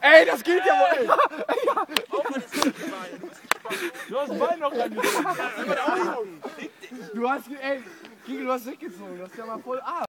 Ey, das geht ja wohl! Ey. Du hast das Bein noch angezogen. Du hast, ey, Kiki, du hast weggezogen. Das ist ja mal voll arm.